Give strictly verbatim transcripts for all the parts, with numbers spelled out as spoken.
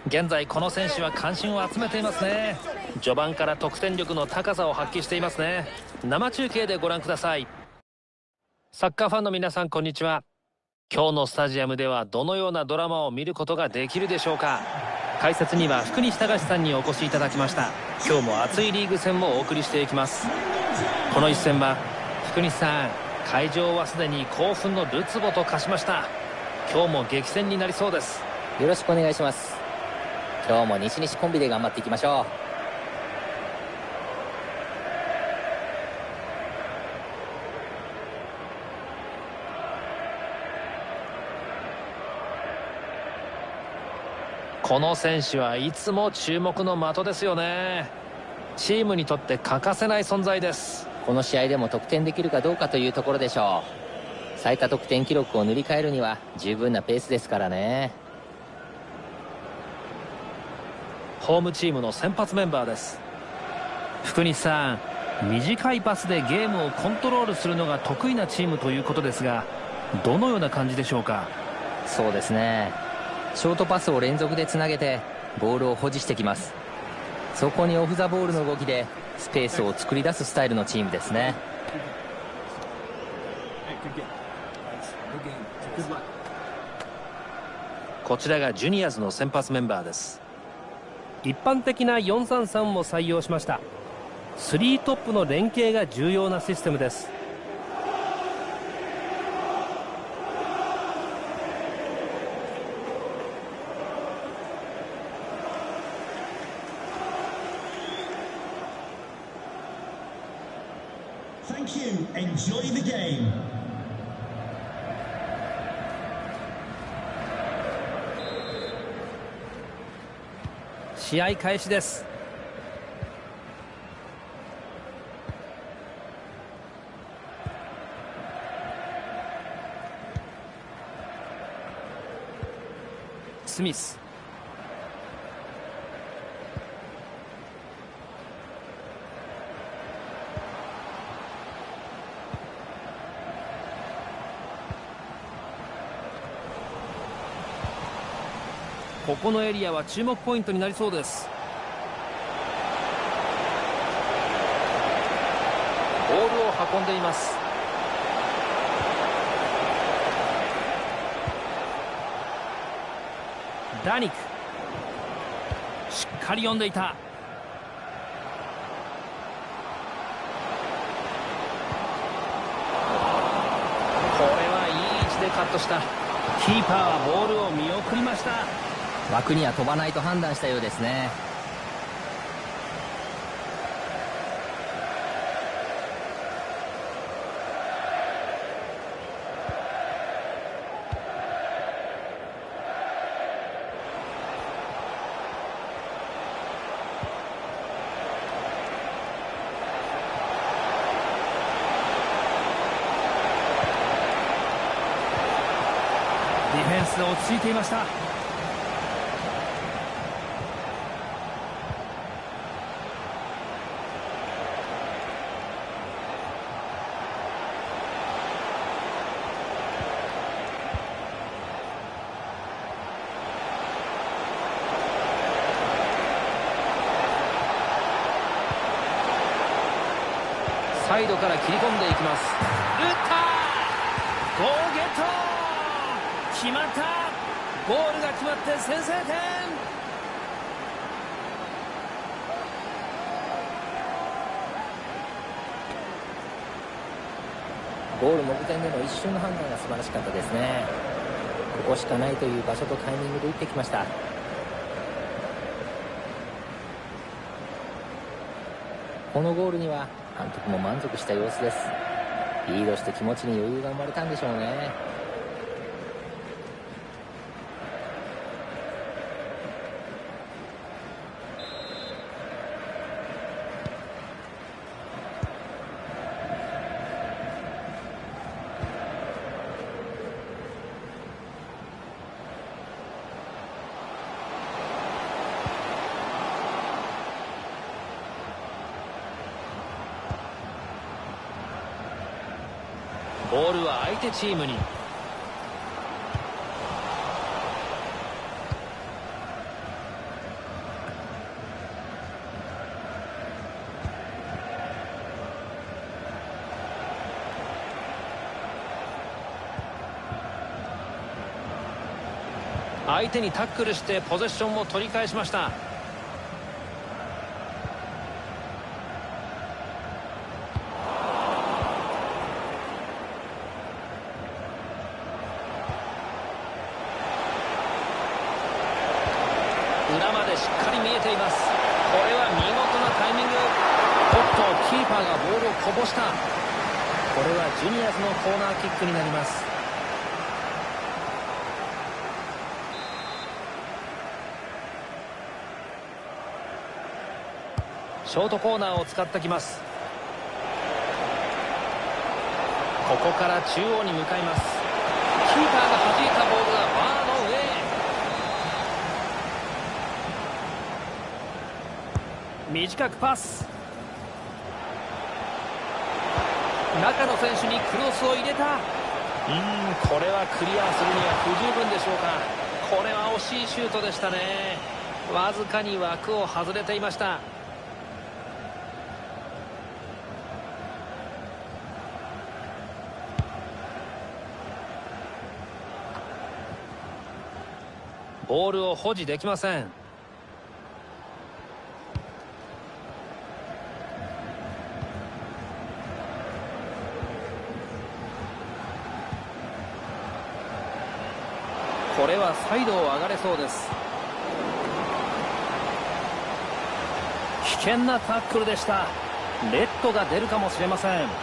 現在この選手は関心を集めていますね。序盤から得点力の高さを発揮していますね。生中継でご覧ください。サッカーファンの皆さん、こんにちは。今日のスタジアムではどのようなドラマを見ることができるでしょうか。解説には福西崇史さんにお越しいただきました。今日も熱いリーグ戦をお送りしていきます。この一戦は福西さん、会場はすでに興奮のるつぼと化しました。今日も激戦になりそうです。 よろしくお願いします。今日も西西コンビで頑張っていきましょう。 この選手はいつも注目の的ですよね。チームにとって欠かせない存在です。 この試合でも得点できるかどうかというところでしょう。最多得点記録を塗り替えるには十分なペースですからね。 ホームチームの先発メンバーです。福西さん、短いパスでゲームをコントロールするのが得意なチームということですが、どのような感じでしょうか。 そうですね、ショートパスを連続でつなげてボールを保持してきます。そこにオフザボールの動きでスペースを作り出すスタイルのチームですね。 こちらがジュニアーズの先発メンバーです。 一般的な よんさんさん も採用しました。スリートップの連携が重要なシステムです。 Thank you. Enjoy the game. 試合開始です。スミス、ここのエリアは注目ポイントになりそうです。 ボールを運んでいます。 ダニク、しっかり読んでいた。 これはいい位置でカットした。 キーパーはボールを見送りました。 枠には飛ばないと判断したようですね。 ディフェンスで落ち着いていました。 サイドから切り込んでいきます。打った。 ゴーゲット、決まった。ゴールが決まって先制点。 ゴール目前での一瞬の判断が素晴らしかったですね。ここしかないという場所とタイミングで打ってきました。このゴールには監督も満足した様子です。リードして気持ちに余裕が生まれたんでしょうね。 ボールは相手チームに。 相手にタックルしてポゼッションを取り返しました。裏までしっかり見えています。これは見事なタイミング。おっと、キーパーがボールをこぼした。これはジュニアーズのコーナーキックになります。ショートコーナーを使ってきます。ここから中央に向かいます。キーパーが弾いたボールがバーの上へ。短くパス。中の選手にクロスを入れた。うーん、これはクリアするには不十分でしょうか。これは惜しいシュートでしたね。わずかに枠を外れていました。ボールを保持できません。これはサイドを上がれそうです。危険なタックルでした。レッドが出るかもしれません。レッド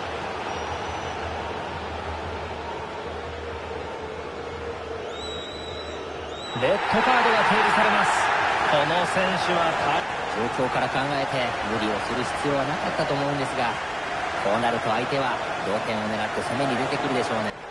カードが提示されます。この選手は状況から考えて無理をする必要はなかったと思うんですが、こうなると相手は同点を狙って攻めに出てくるでしょうね。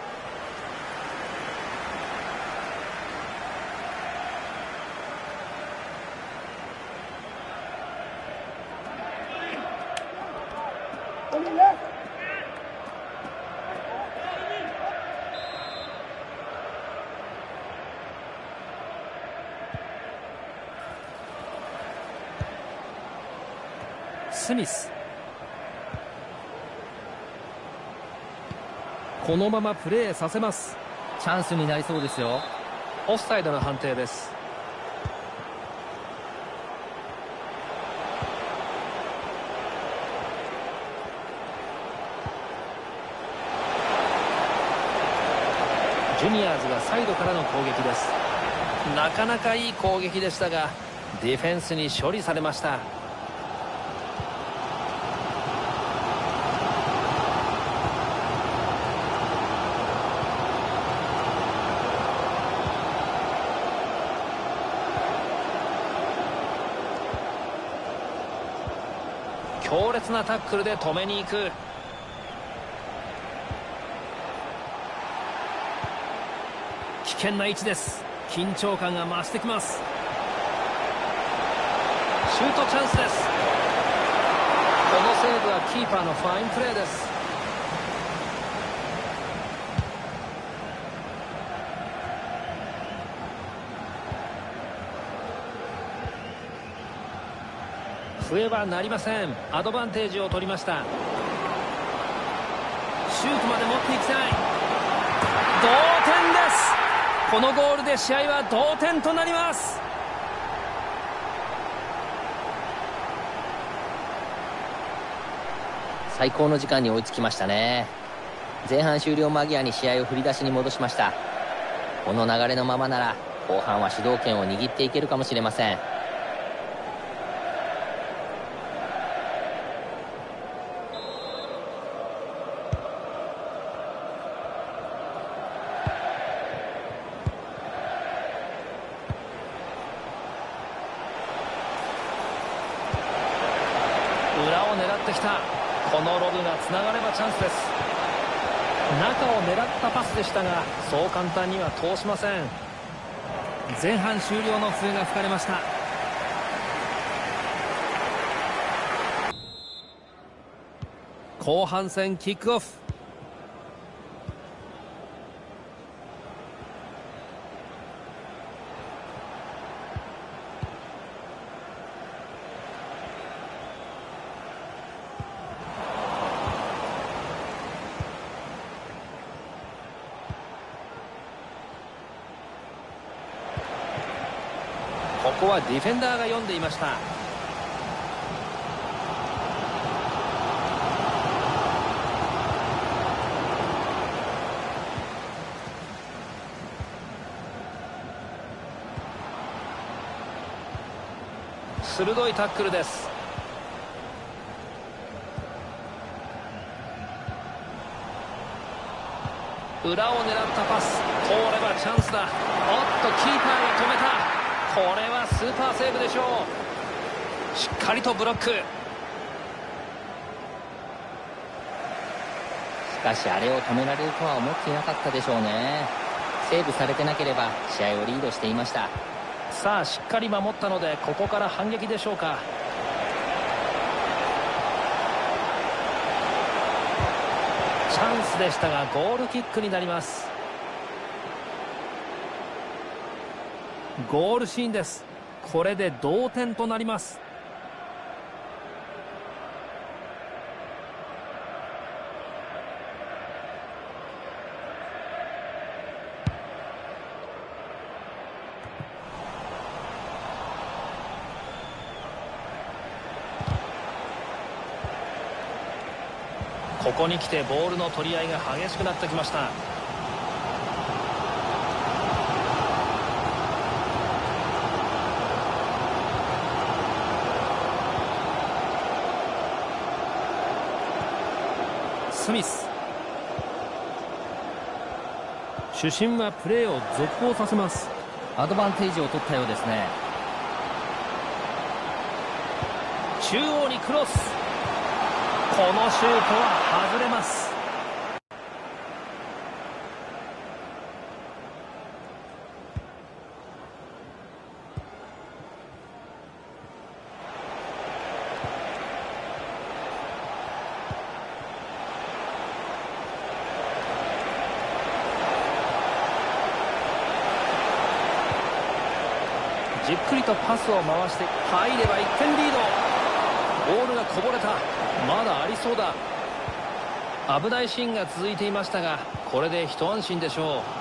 スミス、このままプレーさせます。 チャンスになりそうですよ。 オフサイドの判定です。ジュニアーズがサイドからの攻撃です。なかなかいい攻撃でしたがディフェンスに処理されました。強烈なタックルで止めに行く。 危険な位置です。緊張感が増してきます。 シュートチャンスです。このセーブはキーパーのファインプレーです。笛はなりません。アドバンテージを取りました。 シュートまで持っていきたい。同点です。このゴールで試合は同点となります。 最高の時間に追いつきましたね。前半終了間際に試合を振り出しに戻しました。この流れのままなら後半は主導権を握っていけるかもしれません。 裏を狙ってきた。このロブがつながればチャンスです。中を狙ったパスでしたがそう簡単には通しません。 前半終了の笛が吹かれました。後半戦キックオフ。 ここはディフェンダーが読んでいました。鋭いタックルです。裏を狙ったパス、通ればチャンスだ。おっとキーパーが止めた。これはスーパーセーブでしょう。しっかりとブロック。 しかしあれを止められるとは思っていなかったでしょうね。セーブされてなければ試合をリードしていました。 さあしっかり守ったので、ここから反撃でしょうか。チャンスでしたがゴールキックになります。 ゴールシーンです。これで同点となります。 ここに来てボールの取り合いが激しくなってきました。 スミス、主審はプレーを続行させます。 アドバンテージを取ったようですね。 中央にクロス、このシュートは外れます。 じっくりとパスを回して入ればいってんリード。ボールがこぼれた。まだありそうだ。危ないシーンが続いていましたが、これで一安心でしょう。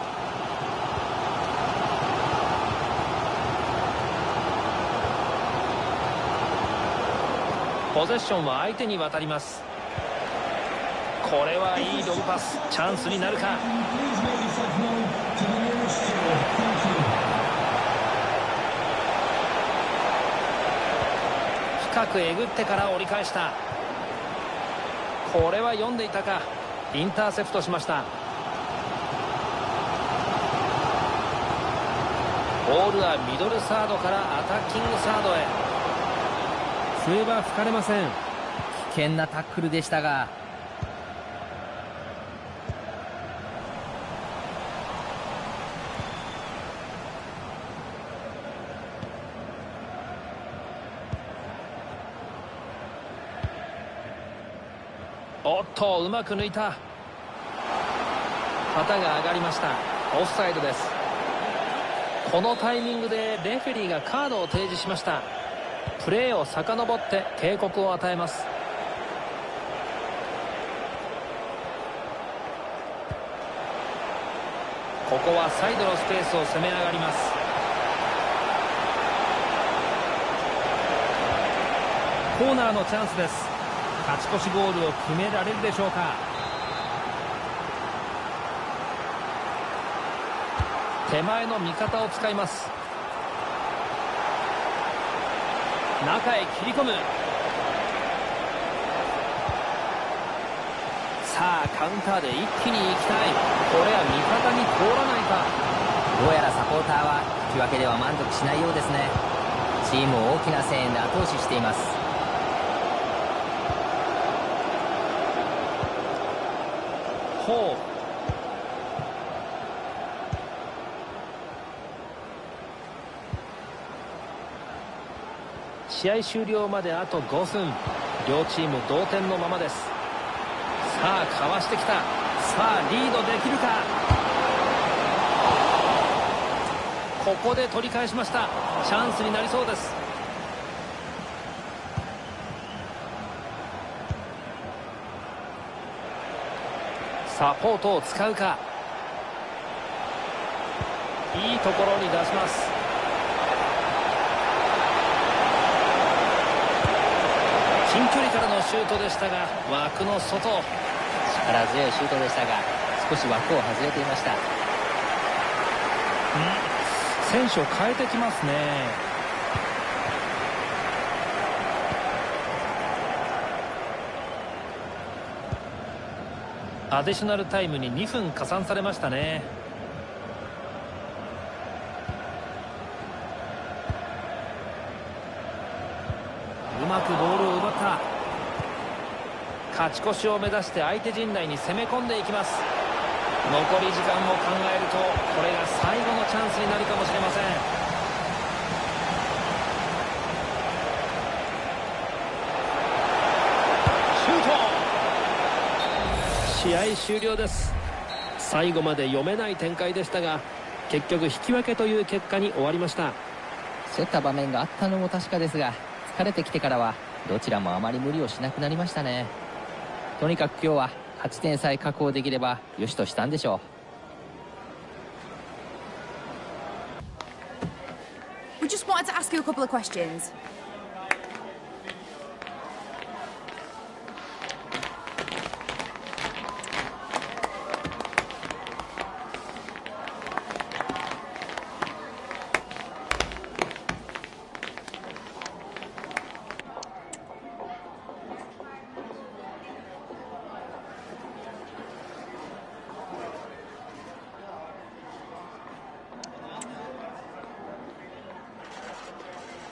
ポゼッションは相手に渡ります。これはいいロブパス。チャンスになるか。 Please make yourself known to the nearest steward. Thank you. 深くえぐってから折り返した。これは読んでいたか。インターセプトしました。ボールはミドルサードからアタッキングサードへ。 笛は吹かれません。 危険なタックルでしたが、 おっとうまく抜いた。旗が上がりました。オフサイドです。このタイミングでレフェリーがカードを提示しました。プレーを遡って警告を与えます。ここはサイドのスペースを攻め上がります。 コーナーのチャンスです。勝ち越しゴールを決められるでしょうか。 手前の味方を使います。 中へ切り込む。 さあカウンターで一気に行きたい。これは味方に通らないか。 どうやらサポーターは引き分けでは満足しないようですね。チームを大きな声援で後押ししています。 ほう。試合終了まであとごふん。両チーム同点のままです。さあかわしてきた。さあリードできるか。ここで取り返しました。チャンスになりそうです。サポートを使うか。いいところに出します。 近距離からのシュートでしたが枠の外。 力強いシュートでしたが少し枠を外れていました。 選手を変えてきますね。アディショナルタイムににふん加算されましたね。うまくボールを奪った。勝ち越しを目指して相手陣内に攻め込んでいきます。残り時間を考えるとこれが最後のチャンスになるかもしれません。シュート。試合終了です。最後まで読めない展開でしたが結局引き分けという結果に終わりました。 競った場面があったのも確かですが疲れてきてからはどちらもあまり無理をしなくなりましたね。とにかく今日は勝ち点さえ確保できればよしとしたんでしょ We just wanted to ask you a couple of questions.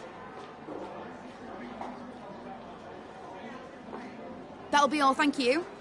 That'll be all, thank you.